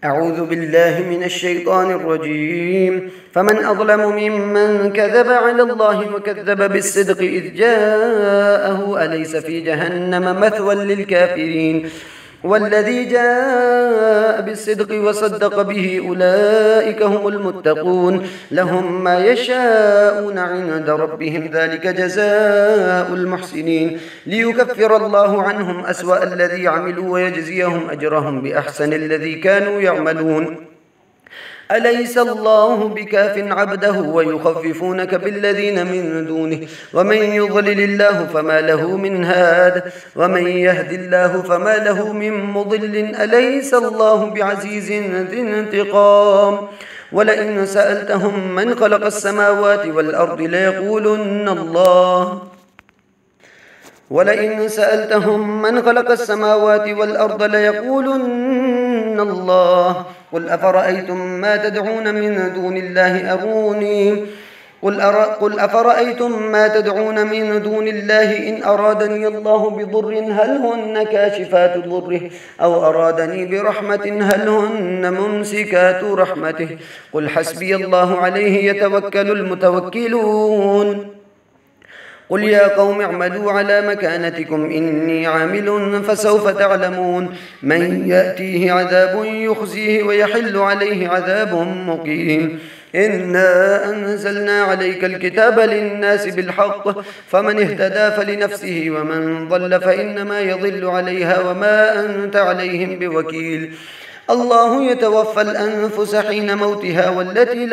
أعوذ بالله من الشيطان الرجيم. فمن أظلم ممن كذب على الله وكذب بالصدق إذ جاءه أليس في جهنم مثوى للكافرين والذي جاء بالصدق وصدق به أولئك هم المتقون لهم ما يشاءون عند ربهم ذلك جزاء المحسنين ليكفر الله عنهم أسوأ الذي عملوا ويجزيهم أجرهم بأحسن الذي كانوا يعملون. أليس الله بكاف عبده ويخففونك بالذين من دونه ومن يضلل الله فما له من هاد ومن يهد الله فما له من مضل. أليس الله بعزيز ذي انتقام ولئن سألتهم من خلق السماوات والأرض ليقولن الله ولئن سألتهم من خلق السماوات والأرض ليقولن الله قل أفرأيتم ما تدعون من دون الله أروني قل أفرأيتم ما تدعون من دون الله إن أرادني الله بضر هل هن كاشفات ضره أو أرادني برحمة هل هن ممسكات رحمته قل حسبي الله عليه يتوكل المتوكلون. قل يا قوم اعملوا على مكانتكم إني عامل فسوف تعلمون من يأتيه عذاب يخزيه ويحل عليه عذاب مقيم. إنا أنزلنا عليك الكتاب للناس بالحق فمن اهتدى فلنفسه ومن ضل فإنما يضل عليها وما أنت عليهم بوكيل. الله يتوفى الأنفس حين موتها والتي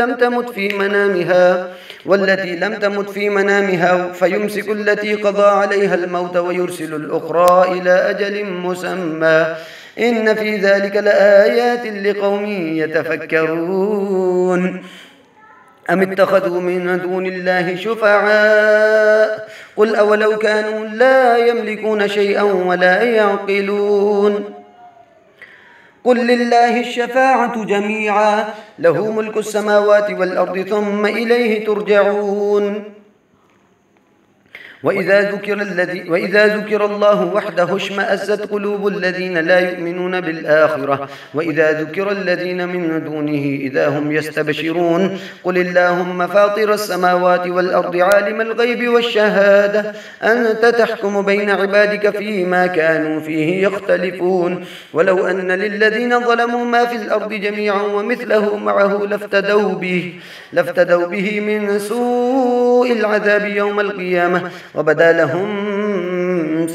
لم تمت في منامها فيمسك التي قضى عليها الموت ويرسل الأخرى إلى أجل مسمى إن في ذلك لآيات لقوم يتفكرون. أم اتخذوا من دون الله شفعاء قل أولو كانوا لا يملكون شيئا ولا يعقلون. قل لله الشفاعة جميعا له ملك السماوات والأرض ثم إليه ترجعون. وإذا ذكر الله وحده اشمأزت قلوب الذين لا يؤمنون بالآخرة وإذا ذكر الذين من دونه إذا هم يستبشرون. قل اللهم فاطر السماوات والأرض عالم الغيب والشهادة أنت تحكم بين عبادك فيما كانوا فيه يختلفون ولو أن للذين ظلموا ما في الأرض جميعا ومثله معه لافتدوا به من سوء العذاب يوم القيامة وبدا لهم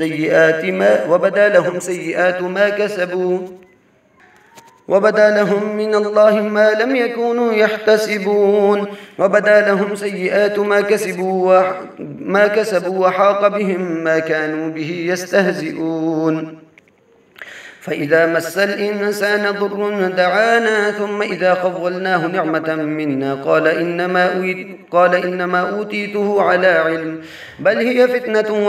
سيئات ما كسبوا وبدا لهم من الله ما لم يكونوا يحتسبون وبدا لهم سيئات ما كسبوا وحاق بهم ما كانوا به يستهزئون. فإذا مس الإنسان ضر دعانا ثم إذا خولناه نعمة منا قال إنما أوتيته على علم بل هي فتنة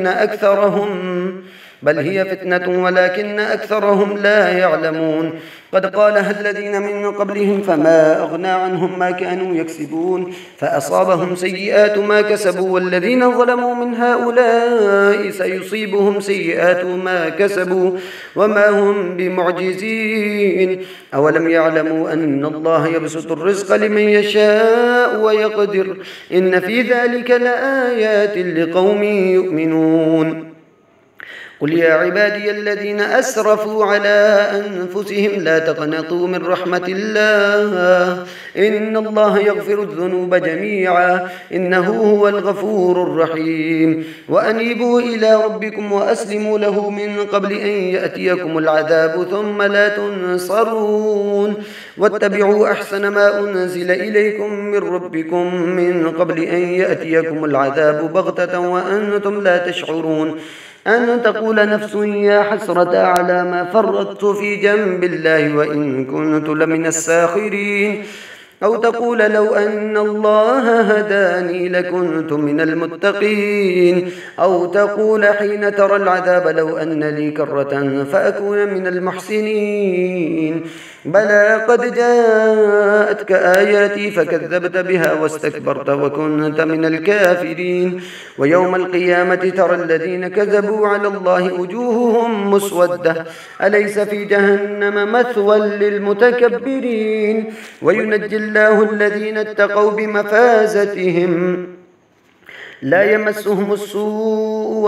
ولكن أكثرهم لا يعلمون. قد قالها الذين من قبلهم فما أغنى عنهم ما كانوا يكسبون فأصابهم سيئات ما كسبوا والذين ظلموا من هؤلاء سيصيبهم سيئات ما كسبوا وما هم بمعجزين. أولم يعلموا أن الله يبسط الرزق لمن يشاء ويقدر إن في ذلك لآيات لقوم يؤمنون. قل يا عبادي الذين أسرفوا على أنفسهم لا تقنطوا من رحمة الله إن الله يغفر الذنوب جميعا إنه هو الغفور الرحيم. وأنيبوا إلى ربكم وأسلموا له من قبل أن يأتيكم العذاب ثم لا تنصرون واتبعوا أحسن ما أنزل إليكم من ربكم من قبل أن يأتيكم العذاب بغتة وأنتم لا تشعرون. أن تقول نفس يا حسرة على ما فرطت في جنب الله وإن كنت لمن الساخرين أو تقول لو أن الله هداني لكنت من المتقين أو تقول حين ترى العذاب لو أن لي كرة فأكون من المحسنين بلى قد جاءتك آياتي فكذبت بها واستكبرت وكنت من الكافرين ويوم القيامة ترى الذين كذبوا على الله وجوههم مسودة أليس في جهنم مثوى للمتكبرين وينجي الله الذين اتقوا بمفازتهم لا يمسهم السوء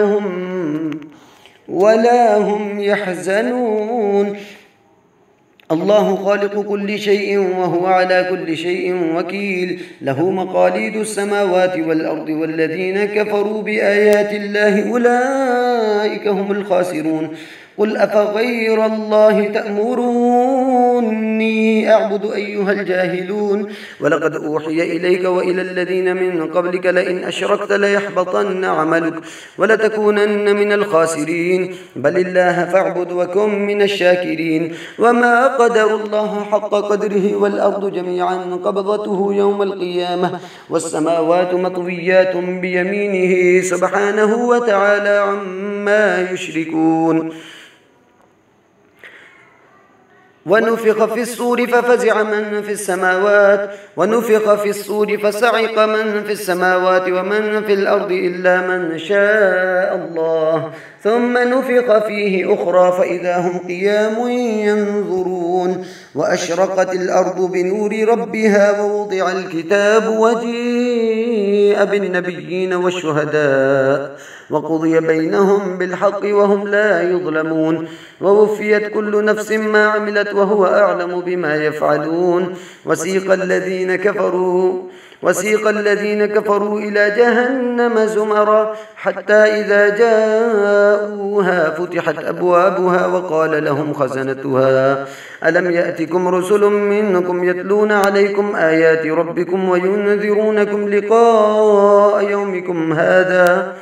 ولا هم يحزنون الله خالق كل شيء وهو على كل شيء وكيل له مقاليد السماوات والأرض والذين كفروا بآيات الله أولئك هم الخاسرون قل أفغير الله تأمروني أعبد أيها الجاهلون ولقد أوحي إليك وإلى الذين من قبلك لئن أشركت ليحبطن عملك ولتكونن من الخاسرين بل الله فاعبد وكن من الشاكرين وما قدر الله حق قدره والأرض جميعا قبضته يوم القيامة والسماوات مطويات بيمينه سبحانه وتعالى عما يشركون ونفخ في الصور ففزع من في السماوات ونفخ في الصور فصعق من في السماوات ومن في الأرض إلا من شاء الله ثم نفخ فيه أخرى فإذا هم قيام ينظرون وأشرقت الأرض بنور ربها ووضع الكتاب وجيء بالنبيين والشهداء وقضي بينهم بالحق وهم لا يظلمون ووفيت كل نفس ما عملت وهو أعلم بما يفعلون وسيق الذين كفروا إلى جهنم زمرا حتى إذا جاءوها فتحت أبوابها وقال لهم خزنتها ألم يأتكم رسل منكم يتلون عليكم آيات ربكم وينذرونكم لقاء يومكم هذا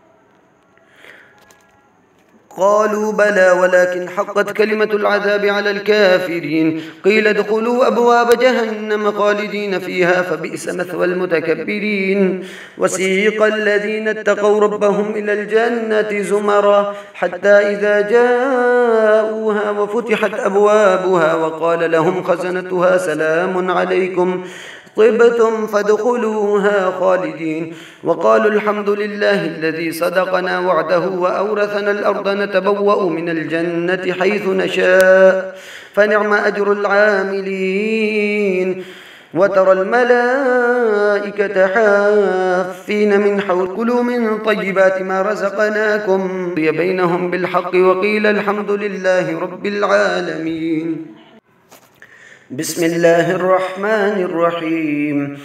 قالوا بلى ولكن حقت كلمة العذاب على الكافرين قيل ادخلوا أبواب جهنم خالدين فيها فبئس مثوى المتكبرين وسيق الذين اتقوا ربهم إلى الجنة زمرا حتى إذا جاءوها وفتحت أبوابها وقال لهم خزنتها سلام عليكم طبتم فادخلوها خالدين وقالوا الحمد لله الذي صدقنا وعده وأورثنا الأرض نتبوأ من الجنة حيث نشاء فنعم أجر العاملين وترى الملائكة حافين من حول كلوا من طيبات ما رزقناكم بينهم بالحق وقيل الحمد لله رب العالمين بسم الله الرحمن الرحيم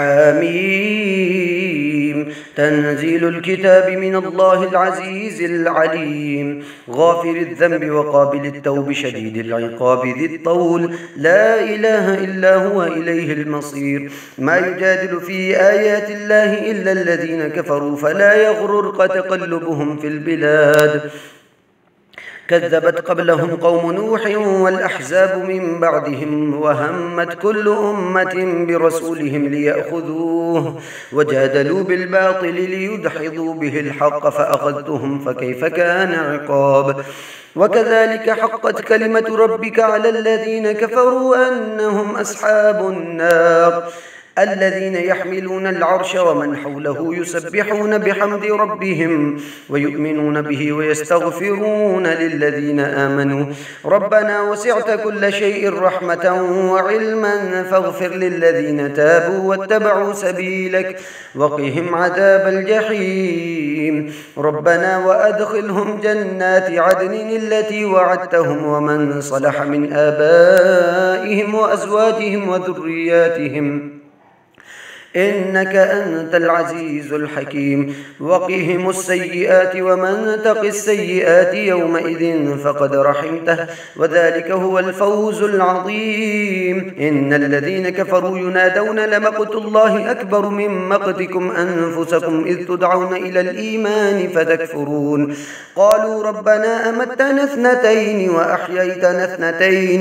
حميم تنزيل الكتاب من الله العزيز العليم غافر الذنب وقابل التوب شديد العقاب ذي الطول لا إله إلا هو إليه المصير ما يجادل في آيات الله إلا الذين كفروا فلا يغررك تقلبهم في البلاد كذبت قبلهم قوم نوح والأحزاب من بعدهم وهمت كل أمة برسولهم ليأخذوه وجادلوا بالباطل ليدحضوا به الحق فأخذتهم فكيف كان عقاب وكذلك حقت كلمة ربك على الذين كفروا أنهم أصحاب النار الذين يحملون العرش ومن حوله يسبحون بحمد ربهم ويؤمنون به ويستغفرون للذين آمنوا ربنا وسعت كل شيء رحمة وعلما فاغفر للذين تابوا واتبعوا سبيلك وقهم عذاب الجحيم ربنا وأدخلهم جنات عدن التي وعدتهم ومن صلح من آبائهم وأزواجهم وذرياتهم إنك أنت العزيز الحكيم وقهم السيئات ومن تق السيئات يومئذ فقد رحمته وذلك هو الفوز العظيم إن الذين كفروا ينادون لمقت الله أكبر من مقتكم أنفسكم إذ تدعون إلى الإيمان فتكفرون قالوا ربنا أمتنا اثنتين وأحييتنا اثنتين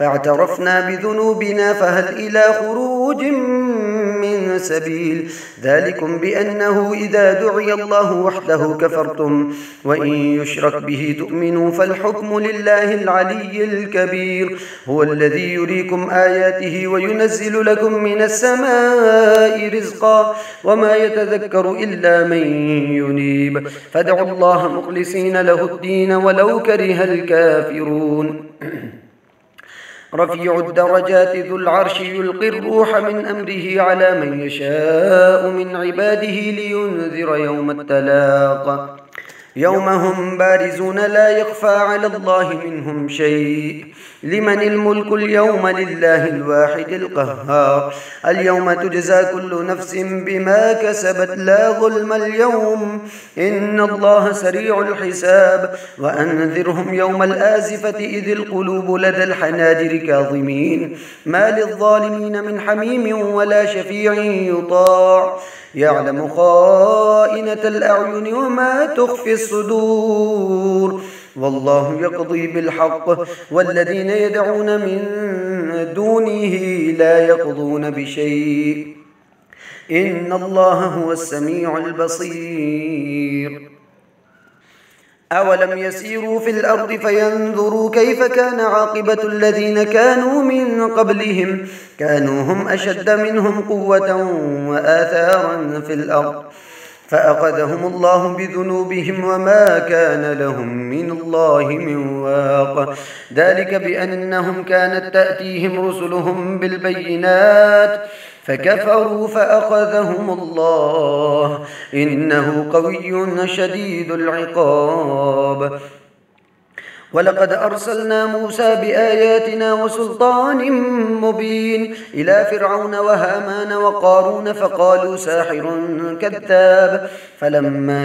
فاعترفنا بذنوبنا فهل إلى خروج من سبيل ذلكم بأنه إذا دعي الله وحده كفرتم وإن يشرك به تؤمنوا فالحكم لله العلي الكبير هو الذي يريكم آياته وينزل لكم من السماء رزقا وما يتذكر إلا من ينيب فادعوا الله مخلصين له الدين ولو كره الكافرون رفيع الدرجات ذو العرش يلقي الروح من أمره على من يشاء من عباده لينذر يوم التلاق يوم هم بارزون لا يخفى على الله منهم شيء لمن الملك اليوم لله الواحد القهار اليوم تجزى كل نفس بما كسبت لا ظلم اليوم إن الله سريع الحساب وأنذرهم يوم الآزفة إذ القلوب لدى الحناجر كاظمين ما للظالمين من حميم ولا شفيع يطاع يعلم خائنة الأعين وما تخفي الصدور والله يقضي بالحق والذين يدعون من دونه لا يقضون بشيء إن الله هو السميع البصير أولم يسيروا في الأرض فينظروا كيف كان عاقبة الذين كانوا من قبلهم كانوا هم أشد منهم قوة وآثارا في الأرض فأخذهم الله بذنوبهم وما كان لهم من الله من واق ذلك بأنهم كانت تأتيهم رسلهم بالبينات فكفروا فأخذهم الله إنه قوي شديد العقاب ولقد أرسلنا موسى بآياتنا وسلطان مبين إلى فرعون وهامان وقارون فقالوا ساحر كذاب فلما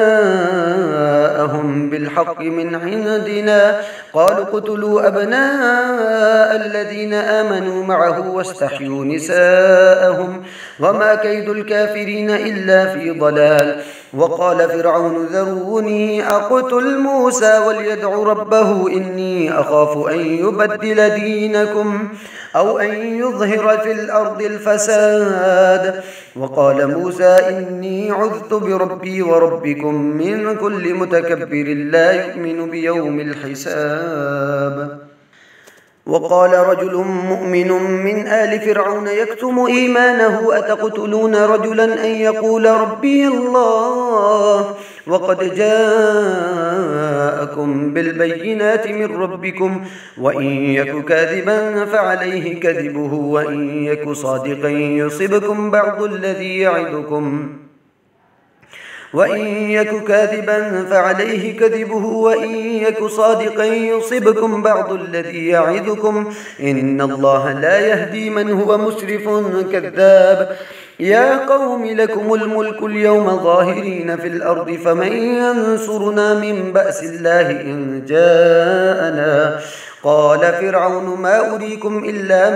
جاءهم بالحق من عندنا قالوا اقتلوا أبناء الذين آمنوا معه واستحيوا نساءهم وما كيد الكافرين إلا في ضلال وقال فرعون ذروني أقتل موسى وليدع ربه إني أخاف أن يبدل دينكم أو أن يظهر في الأرض الفساد وقال موسى إني عذت بربي وربكم من كل متكبر لا يؤمن بيوم الحساب وقال رجل مؤمن من آل فرعون يكتم إيمانه أتقتلون رجلا أن يقول ربي الله وقد جاءكم بالبينات من ربكم وإن يك كاذبا فعليه كذبه وإن يك صادقا يصبكم بعض الذي يعدكم وإن يك كاذبا فعليه كذبه وإن يك صادقا يصبكم بعض الذي يعدكم إن الله لا يهدي من هو مسرف كذاب يا قوم لكم الملك اليوم ظاهرين في الأرض فمن ينصرنا من بأس الله إن جاءنا قال فرعون ما أريكم إلا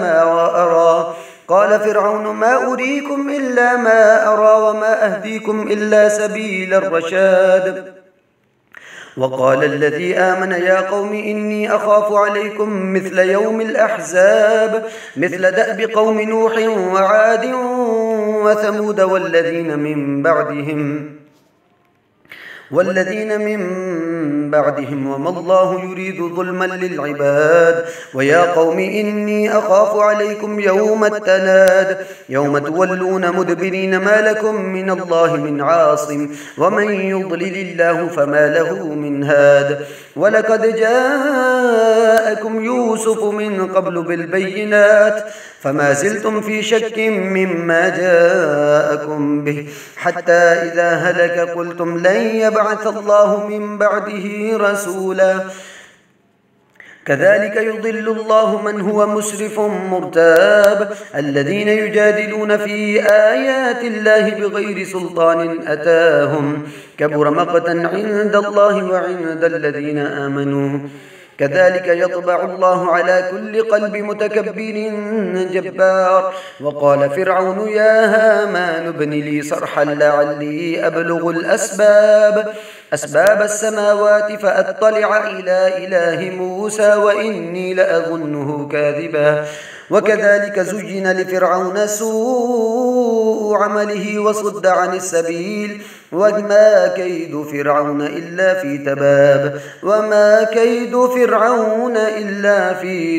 ما أرى وما أهديكم إلا سبيل الرشاد وقال الذي آمن يا قوم إني أخاف عليكم مثل يوم الأحزاب مثل دأب قوم نوح وعاد وثمود والذين من بعدهم وما الله يريد ظلما للعباد ويا قوم إني أخاف عليكم يوم التناد يوم تولون مدبرين ما لكم من الله من عاصم ومن يضلل الله فما له من هاد ولقد جاءكم يوسف من قبل بالبينات فما زلتم في شك مما جاءكم به حتى إذا هلك قلتم لن يبعث الله من بعده رسولا كذلك يضل الله من هو مسرف مرتاب الذين يجادلون في آيات الله بغير سلطان أتاهم كبر مقتا عند الله وعند الذين آمنوا كذلك يطبع الله على كل قلب متكبر جبار وقال فرعون يا هامان ابن لي صرحا لعلي أبلغ الأسباب أسباب السماوات فأطلع إلى إله موسى وإني لأظنه كاذبا. وكذلك زين لفرعون سوء عمله وصد عن السبيل وما كيد فرعون إلا في تباب وما كيد فرعون إلا في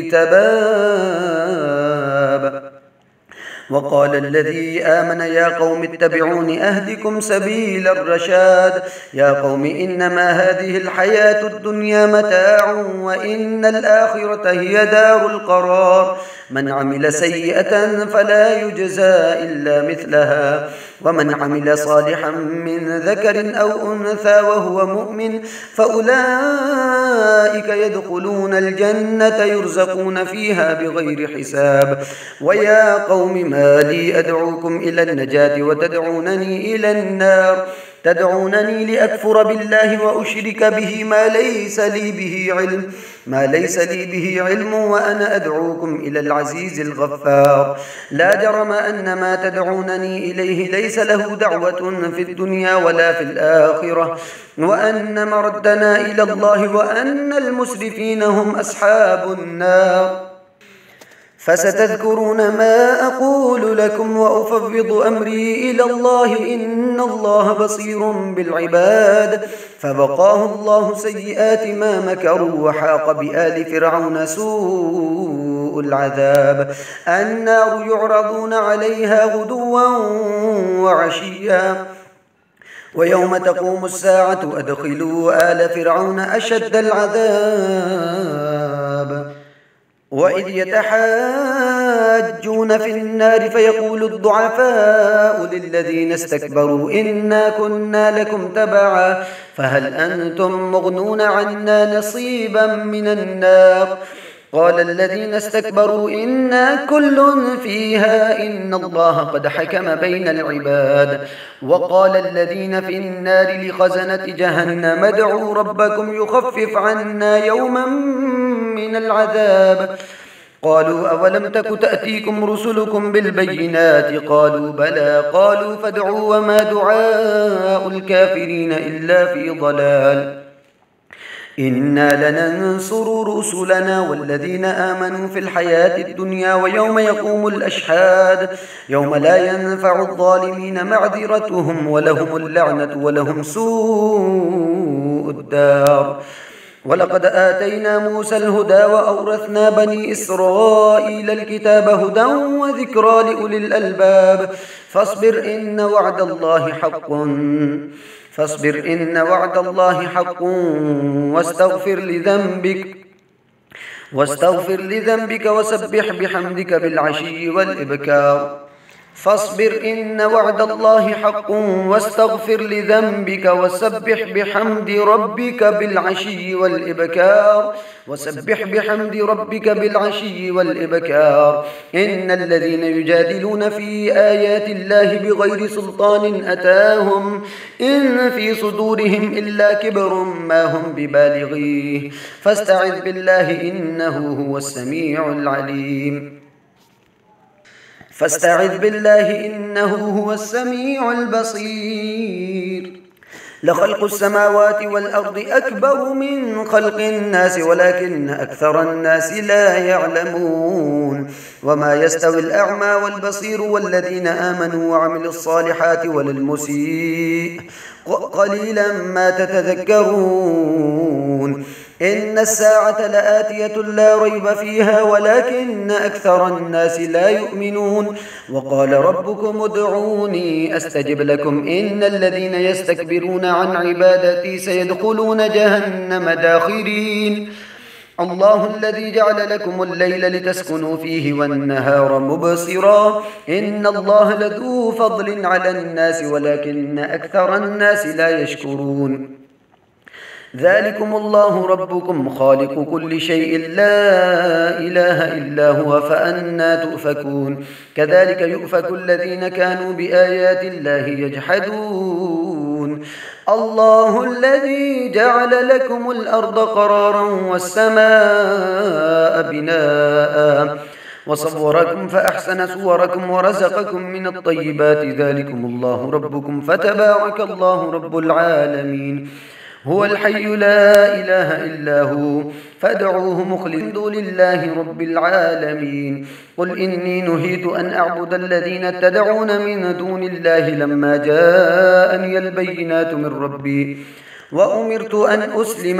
تباب. وقال الذي آمن يا قوم اتبعون أهدكم سبيل الرشاد. يا قوم إنما هذه الحياة الدنيا متاع وإن الآخرة هي دار القرار. من عمل سيئة فلا يجزى إلا مثلها ومن عمل صالحا من ذكر أو أنثى وهو مؤمن فأولئك يدخلون الجنة يرزقون فيها بغير حساب. ويا قوم ما لي أدعوكم إلى النجاة وتدعونني إلى النار. تدعونني لأكفر بالله وأشرك به ما ليس لي به علم وأنا أدعوكم إلى العزيز الغفار. لا جرم أن ما تدعونني إليه ليس له دعوة في الدنيا ولا في الآخرة وأن مردنا إلى الله وأن المسرفين هم أصحاب النار. فستذكرون ما أقول لكم وأفوض أمري إلى الله إن الله بصير بالعباد. فوقاه الله سيئات ما مكروا وحاق بآل فرعون سوء العذاب. النار يعرضون عليها غدوا وعشيا ويوم تقوم الساعة أدخلوا آل فرعون أشد العذاب. وإذ يتحاجون في النار فيقول الضعفاء للذين استكبروا إنا كنا لكم تبعا فهل أنتم مغنون عنا نصيبا من النار. قال الذين استكبروا إنا كل فيها إن الله قد حكم بين العباد. وقال الذين في النار لخزنة جهنم ادعوا ربكم يخفف عنا يوما من العذاب. قالوا أولم تك تأتيكم رسلكم بالبينات قالوا بلى قالوا فادعوا وما دعاء الكافرين إلا في ضلال. إنا لننصر رسلنا والذين آمنوا في الحياة الدنيا ويوم يقوم الأشهاد يوم لا ينفع الظالمين معذرتهم ولهم اللعنة ولهم سوء الدار. ولقد آتينا موسى الهدى وأورثنا بني إسرائيل الكتاب هدى وذكرى لأولي الألباب. فاصبر إن وعد الله حق واستغفر لذنبك وسبح بحمدك بالعشي والإبكار. فاصبر إن وعد الله حق واستغفر لذنبك وسبح بحمد ربك بالعشي والإبكار. إن الذين يجادلون في آيات الله بغير سلطان أتاهم إن في صدورهم إلا كبر ما هم ببالغيه فاستعذ بالله إنه هو السميع البصير. لخلق السماوات والأرض أكبر من خلق الناس ولكن أكثر الناس لا يعلمون. وما يستوي الأعمى والبصير والذين آمنوا وعملوا الصالحات ولا المسيء قليلا ما تتذكرون. إن الساعة لآتية لا ريب فيها ولكن أكثر الناس لا يؤمنون. وقال ربكم ادعوني أستجب لكم إن الذين يستكبرون عن عبادتي سيدخلون جهنم داخرين. الله الذي جعل لكم الليل لتسكنوا فيه والنهار مبصرا إن الله لذو فضل على الناس ولكن أكثر الناس لا يشكرون. ذلكم الله ربكم خالق كل شيء لا إله إلا هو فأنى تؤفكون. كذلك يؤفك الذين كانوا بآيات الله يجحدون. الله الذي جعل لكم الأرض قرارا والسماء بناء وصوركم فأحسن صوركم ورزقكم من الطيبات ذلكم الله ربكم فتبارك الله رب العالمين. هو الحي لا إله إلا هو فادعوه مخلصين لله رب العالمين. قل إني نهيت أن أعبد الذين تدعون من دون الله لما جاءني البينات من ربي وأمرت أن أسلم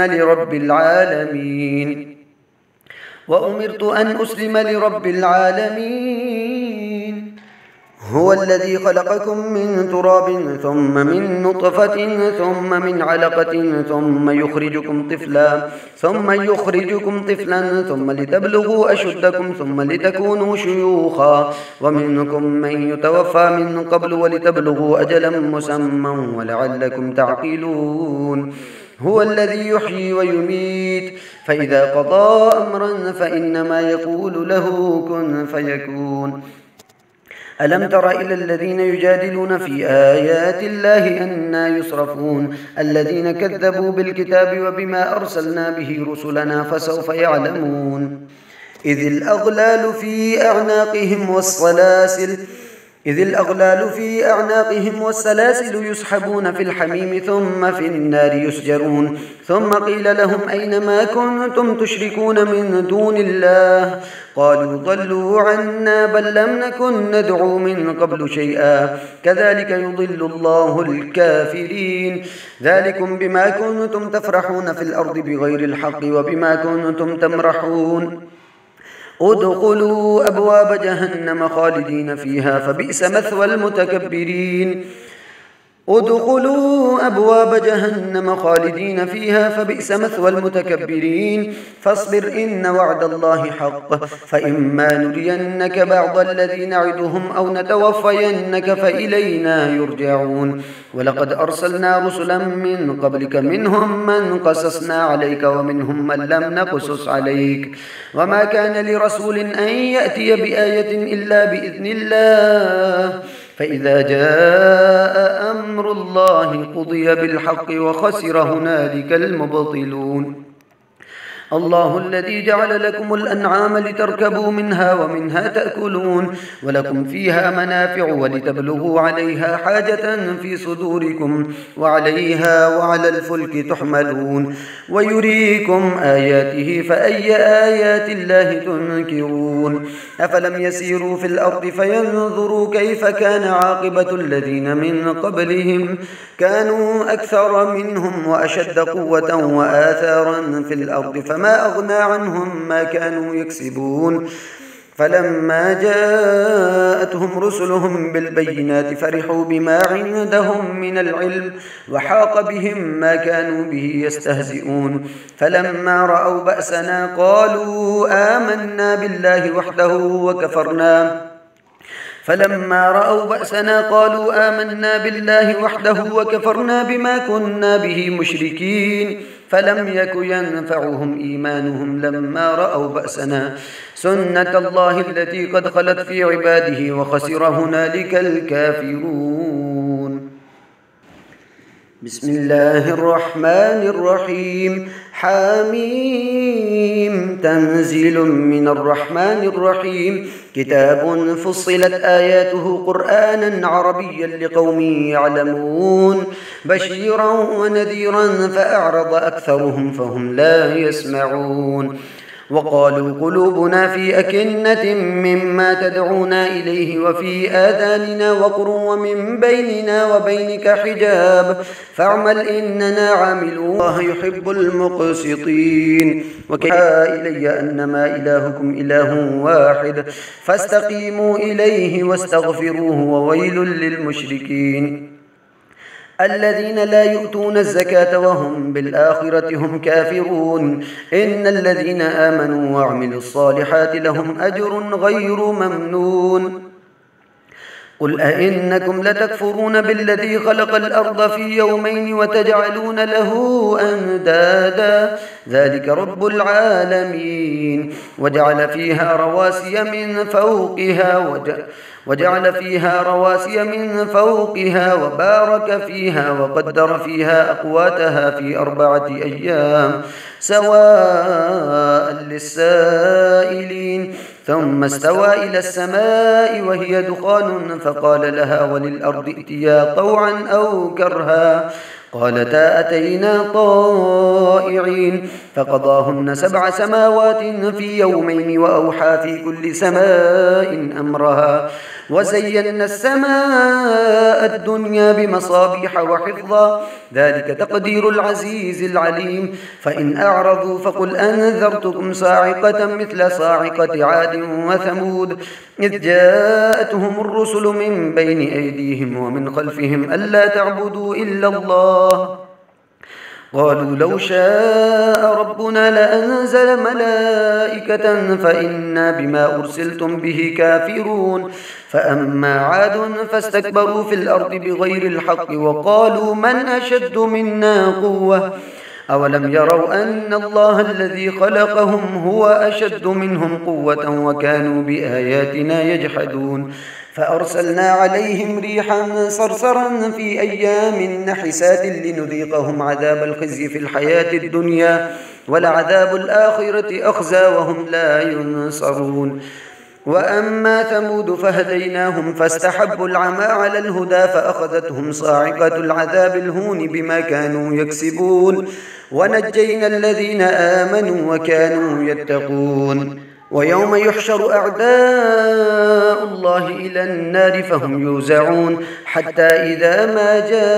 لرب العالمين. هو الذي خلقكم من تراب ثم من نطفة ثم من علقة ثم يخرجكم طفلا ثم لتبلغوا أشدكم ثم لتكونوا شيوخا ومنكم من يتوفى من قبل ولتبلغوا أجلا مسمى ولعلكم تعقلون. هو الذي يحيي ويميت فإذا قضى أمرا فإنما يقول له كن فيكون. ألم تر إلى الذين يجادلون في آيات الله أنى يصرفون الذين كذبوا بالكتاب وبما أرسلنا به رسلنا فسوف يعلمون. إذ الأغلال في أعناقهم والسلاسل يسحبون في الحميم ثم في النار يسجرون. ثم قيل لهم أين ما كنتم تشركون من دون الله قالوا ضلوا عنا بل لم نكن ندعو من قبل شيئا كذلك يضل الله الكافرين. ذلكم بما كنتم تفرحون في الأرض بغير الحق وبما كنتم تمرحون. ادخلوا أبواب جهنم خالدين فيها فبئس مثوى المتكبرين. فاصبر إن وعد الله حق فإما نرينك بعض الذي نعدهم أو نتوفينك فإلينا يرجعون. ولقد أرسلنا رسلا من قبلك منهم من قصصنا عليك ومنهم من لم نقصص عليك وما كان لرسول أن يأتي بآية إلا بإذن الله فإذا جاء أمر الله قضي بالحق وخسر هنالك المبطلون. الله الذي جعل لكم الأنعام لتركبوا منها ومنها تأكلون ولكم فيها منافع ولتبلغوا عليها حاجة في صدوركم وعليها وعلى الفلك تحملون ويريكم آياته فأي آيات الله تنكرون. أفلم يسيروا في الأرض فينظروا كيف كان عاقبة الذين من قبلهم كانوا أكثر منهم وأشد قوة وآثارا في الأرض فما أغنى عنهم ما كانوا يكسبون. فلما جاءتهم رسلهم بالبينات فرحوا بما عندهم من العلم وحاق بهم ما كانوا به يستهزئون. فلما رأوا بأسنا قالوا آمنا بالله وحده وكفرنا بما كنا به مشركين. فلم يك ينفعهم إيمانهم لما رأوا بأسنا سنة الله التي قد خلت في عباده وخسر هنالك الكافرون. بسم الله الرحمن الرحيم. حميم تنزيل من الرحمن الرحيم. كتاب فصلت آياته قرآنا عربيا لقوم يعلمون بشيرا ونذيرا فأعرض أكثرهم فهم لا يسمعون. وقالوا قلوبنا في أكنة مما تدعونا إليه وفي آذاننا وقر ومن بيننا وبينك حجاب فاعمل إننا عاملون الله يحب المقسطين. وكفى إلي أنما إلهكم إله واحد فاستقيموا إليه واستغفروه وويل للمشركين الذين لا يؤتون الزكاة وهم بالآخرة هم كافرون. إن الذين آمنوا وعملوا الصالحات لهم أجر غير ممنون. قل أئنكم لتكفرون بالذي خلق الأرض في يومين وتجعلون له أندادا ذلك رب العالمين. وجعل فيها رواسي من فوقها وبارك فيها وقدر فيها أقواتها في 4 أيام سواء للسائلين. ثم استوى إلى السماء وهي دخان فقال لها وللأرض ائتيا طوعا أو كرها قالتا أتينا طائعين فقضاهن 7 سماوات في يومين وأوحى في كل سماء أمرها وزينا السماء الدنيا بمصابيح وحفظا ذلك تقدير العزيز العليم فإن أعرضوا فقل أنذرتكم صاعقة مثل صاعقة عاد وثمود إذ جاءتهم الرسل من بين أيديهم ومن خلفهم ألا تعبدوا إلا الله قالوا لو شاء ربنا لأنزل ملائكة فإنا بما أرسلتم به كافرون فأما عاد فاستكبروا في الأرض بغير الحق وقالوا من أشد منا قوة أولم يروا أن الله الذي خلقهم هو أشد منهم قوة وكانوا بآياتنا يجحدون فأرسلنا عليهم ريحا صرصرا في أيام نحسات لنذيقهم عذاب الخزي في الحياة الدنيا ولعذاب الآخرة أخزى وهم لا ينصرون وأما ثمود فهديناهم فاستحبوا العمى على الهدى فأخذتهم صاعقة العذاب الهون بما كانوا يكسبون ونجينا الذين آمنوا وكانوا يتقون ويوم يحشر أعداء الله إلى النار فهم يوزعون حتى إذا ما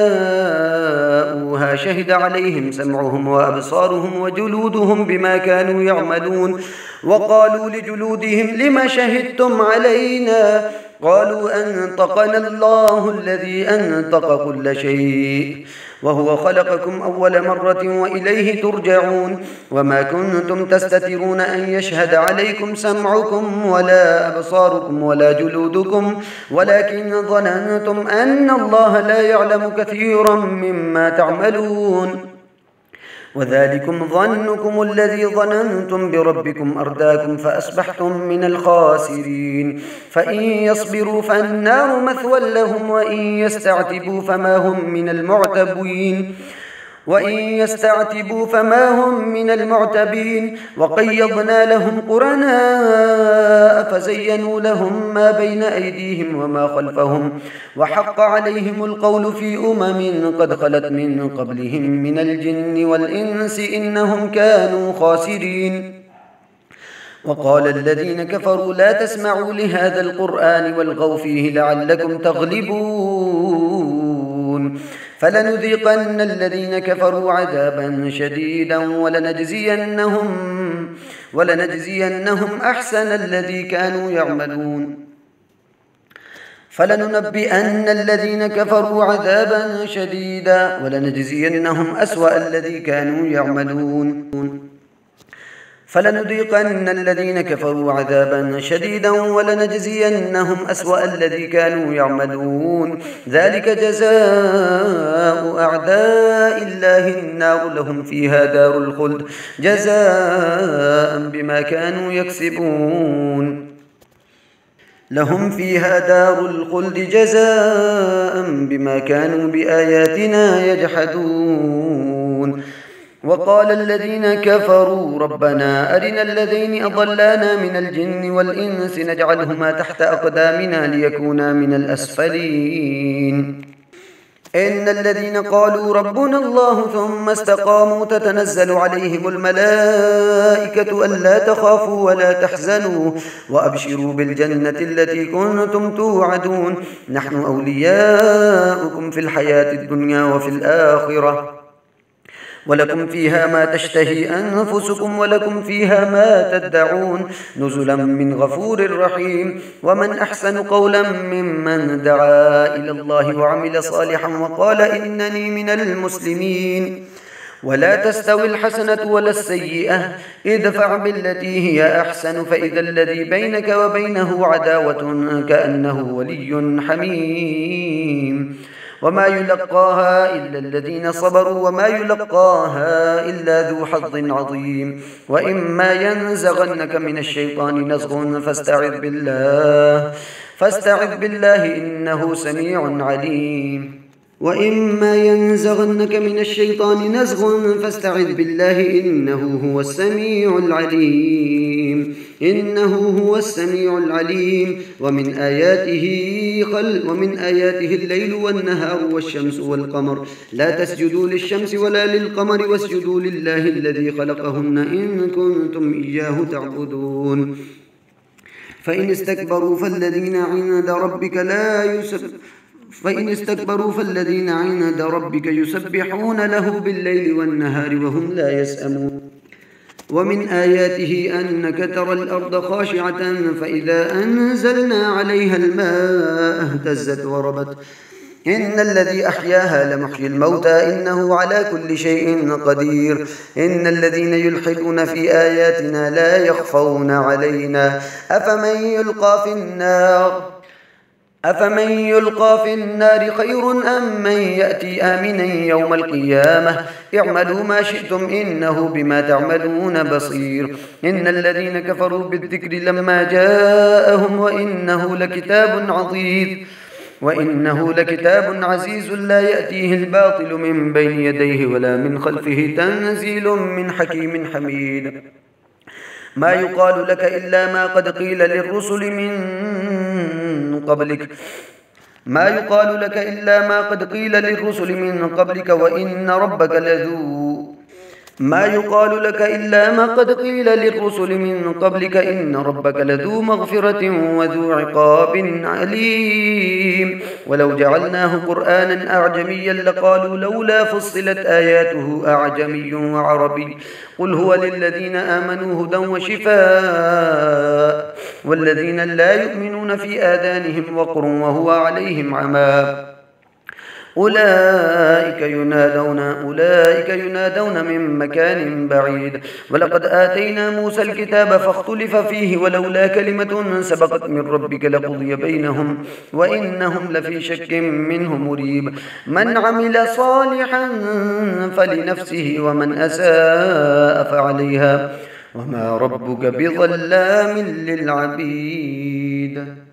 جاءوها شهد عليهم سمعهم وأبصارهم وجلودهم بما كانوا يعملون وقالوا لجلودهم لما شهدتم علينا قالوا أنطقنا الله الذي أنطق كل شيء وهو خلقكم أول مرة وإليه ترجعون وما كنتم تستترون أن يشهد عليكم سمعكم ولا أبصاركم ولا جلودكم ولكن ظننتم أن الله لا يعلم كثيرا مما تعملون وذلكم ظنكم الذي ظننتم بربكم أرداكم فأصبحتم من الخاسرين فإن يصبروا فالنار مثوى لهم وإن يستعتبوا فما هم من المعتبين وقيضنا لهم قرناء فزينوا لهم ما بين أيديهم وما خلفهم وحق عليهم القول في قد خلت من قبلهم من الجن والإنس إنهم كانوا خاسرين وقال الذين كفروا لا تسمعوا لهذا القرآن والغوا فيه لعلكم تغلبون فلنذيقن الذين كفروا عذابا شديدا ولنجزينهم أحسن الذي كانوا يعملون فلننبئن الذين كفروا عذابا شديدا ولنجزينهم أسوأ الذي كانوا يعملون فلنذيقن الذين كفروا عذابا شديدا ولنجزينهم أسوأ الذي كانوا يعملون ذلك جزاء أعداء الله النار لهم فيها دار الخلد جزاء بما كانوا يكسبون لهم فيها دار الخلد جزاء بما كانوا بآياتنا يجحدون وقال الذين كفروا ربنا أرنا الذين أضلانا من الجن والإنس نجعلهما تحت أقدامنا ليكونا من الأسفلين إن الذين قالوا ربنا الله ثم استقاموا تتنزل عليهم الملائكة ألا تخافوا ولا تحزنوا وأبشروا بالجنة التي كنتم توعدون نحن أولياؤكم في الحياة الدنيا وفي الآخرة ولكم فيها ما تشتهي أنفسكم ولكم فيها ما تدعون نزلا من غفور رحيم ومن أحسن قولا ممن دعا إلى الله وعمل صالحا وقال إنني من المسلمين ولا تستوي الحسنة ولا السيئة ادفع بالتي هي أحسن فإذا الذي بينك وبينه عداوة كأنه ولي حميم وما يلقاها إلا الذين صبروا وما يلقاها إلا ذو حظ عظيم وإما ينزغنك من الشيطان نزغ فاستعذ بالله إنه سميع عليم وإما ينزغنك من الشيطان نزغ فاستعذ بالله إنه هو السميع العليم إنه هو السميع العليم. ومن آياته الليل والنهار والشمس والقمر لا تسجدوا للشمس ولا للقمر واسجدوا لله الذي خلقهن إن كنتم إياه تعبدون. فإن استكبروا فالذين عند ربك يسبحون له بالليل والنهار وهم لا يسأمون. ومن آياته أنك ترى الأرض خاشعة فإذا أنزلنا عليها الماء اهتزت وربت إن الذي أحياها لمحيي الموتى إنه على كل شيء قدير. إن الذين يلحدون في آياتنا لا يخفون علينا أفمن يلقى في النار خير أم من يأتي آمنا يوم القيامة اعملوا ما شئتم إنه بما تعملون بصير. إن الذين كفروا بالذكر لما جاءهم وإنه لكتاب عزيز لا يأتيه الباطل من بين يديه ولا من خلفه تنزيل من حكيم حميد. ما يقال لك إلا ما قد قيل للرسل من قبلك وإن ربك لذو مغفرة وذو عقاب عليم. ولو جعلناه قرآنا أعجميا لقالوا لولا فصلت آياته أعجمي وعربي قل هو للذين آمنوا هدى وشفاء والذين لا يؤمنون في آذانهم وقر وهو عليهم عمى أولئك ينادون من مكان بعيد. ولقد آتينا موسى الكتاب فاختلف فيه ولولا كلمة سبقت من ربك لقضي بينهم وإنهم لفي شك منه مريب. من عمل صالحا فلنفسه ومن أساء فعليها وما ربك بظلام للعبيد.